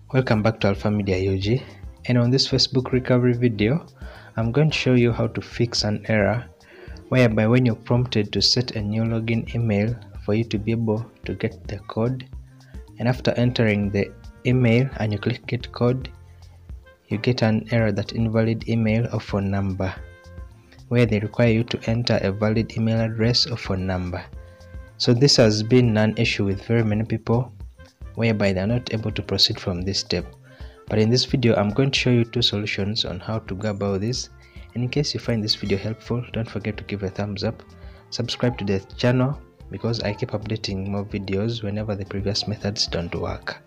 Welcome back to Alpha Media UG, and on this Facebook recovery video I'm going to show you how to fix an error whereby when you're prompted to set a new login email for you to be able to get the code, and after entering the email and you click get code, you get an error that invalid email or phone number, where they require you to enter a valid email address or phone number. So this has been an issue with very many people, whereby they are not able to proceed from this step. But in this video I'm going to show you two solutions on how to go about this. And in case you find this video helpful, don't forget to give a thumbs up, subscribe to the channel, because I keep updating more videos whenever the previous methods don't work.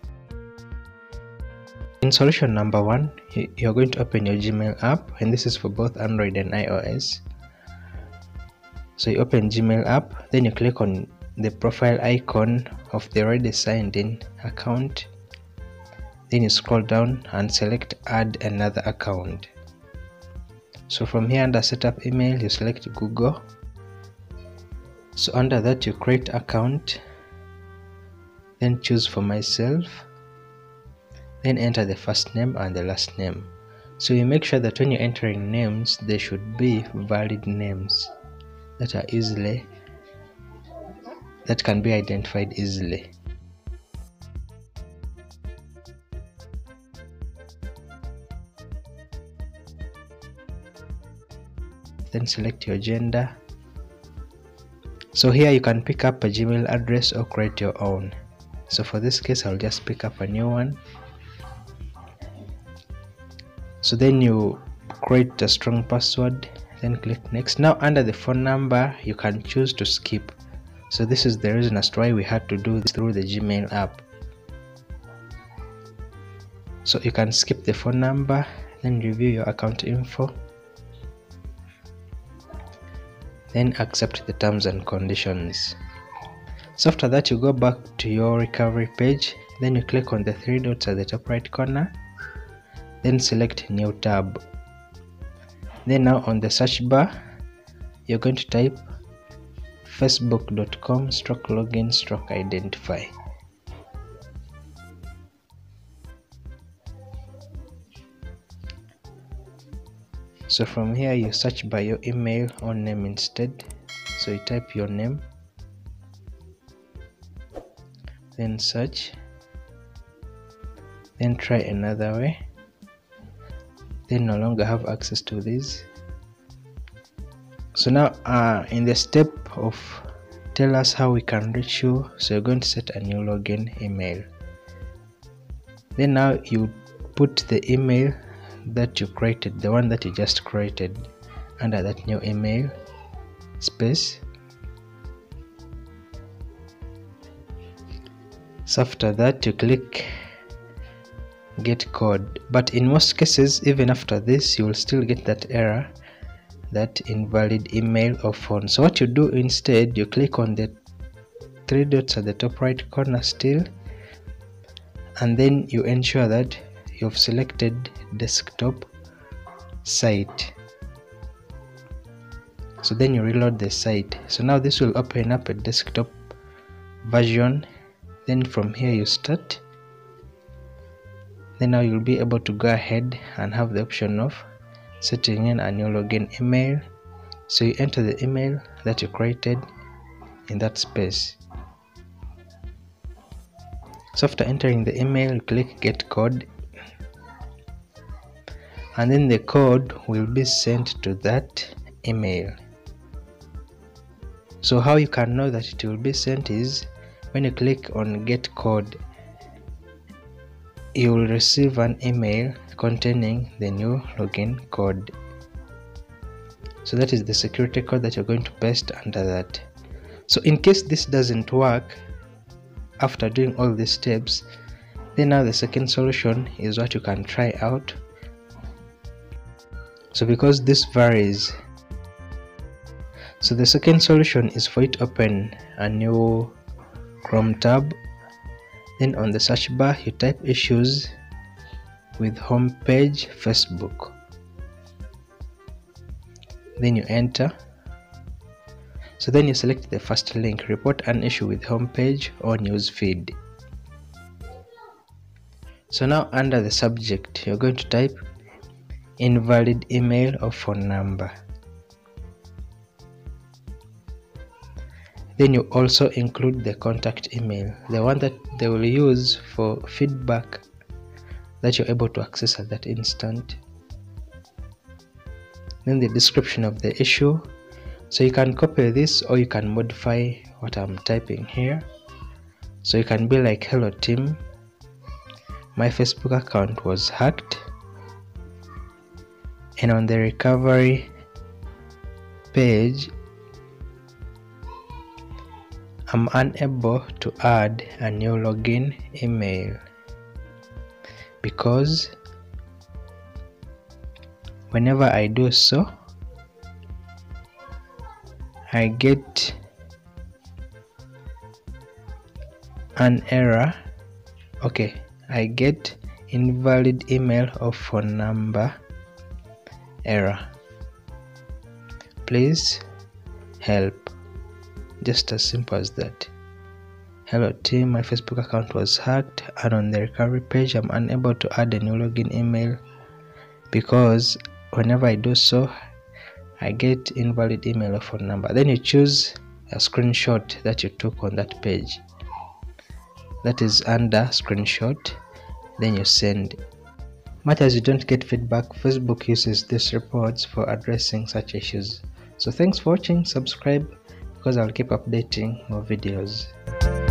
In solution number one, you're going to open your Gmail app, and this is for both Android and iOS. So you open Gmail app, then you click on the profile icon of the already signed in account, then you scroll down and select add another account. So from here under setup email you select Google. So under that you create account, then choose for myself, then enter the first name and the last name. So you make sure that when you're entering names, they should be valid names that can be identified easily. Then select your gender. So here you can pick up a Gmail address or create your own. So for this case I'll just pick up a new one. So then you create a strong password, then click next. Now under the phone number you can choose to skip. So this is the reason as to why we had to do this through the Gmail app. So you can skip the phone number, then review your account info, then accept the terms and conditions. So after that you go back to your recovery page, then you click on the three dots at the top right corner, then select new tab. Then now on the search bar you're going to type facebook.com/login/identify. So from here you search by your email or name instead. So you type your name, then search, then try another way, then no longer have access to these. So now in the step of tell us how we can reach you, so you're going to set a new login email. Then now you put the email that you created, the one that you just created, under that new email space. So after that you click get code, but in most cases even after this you will still get that error, that invalid email or phone. So what you do instead, you click on the three dots at the top right corner still, and then you ensure that you've selected desktop site. So then you reload the site. So now this will open up a desktop version. Then from here you start. Then now you'll be able to go ahead and have the option of setting in a new login email. So you enter the email that you created in that space. So after entering the email, you click get code, and then the code will be sent to that email. So how you can know that it will be sent is when you click on get code, you will receive an email containing the new login code. So that is the security code that you're going to paste under that. So in case this doesn't work after doing all these steps, then now the second solution is what you can try out. So because this varies, so the second solution is for you to open a new Chrome tab. Then on the search bar you type issues with homepage Facebook, then you enter. So then you select the first link, report an issue with homepage or news feed. So now under the subject, you're going to type invalid email or phone number. Then you also include the contact email, the one that they will use for feedback that you're able to access at that instant. Then the description of the issue. So you can copy this or you can modify what I'm typing here. So you can be like, hello team, my Facebook account was hacked, and on the recovery page I'm unable to add a new login email because whenever I do so, I get an error. Okay, I get invalid email or phone number error. Please help. Just as simple as that. Hello team, my Facebook account was hacked, and on the recovery page I'm unable to add a new login email because whenever I do so, I get invalid email or phone number. Then you choose a screenshot that you took on that page. That is under screenshot. Then you send. Matters you don't get feedback, Facebook uses these reports for addressing such issues. So thanks for watching. Subscribe because I'll keep updating more videos.